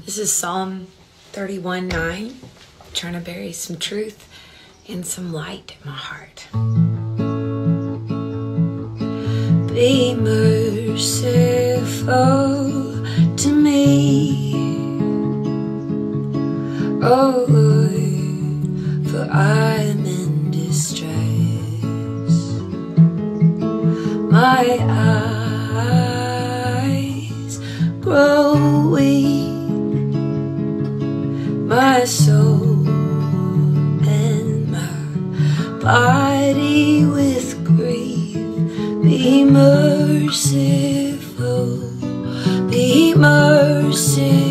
This is Psalm 31:9, trying to bury some truth and some light in my heart. Be merciful to me, oh Lord, for I am in distress. My eyes grow weak, my soul and my body with grief. Be merciful, be merciful.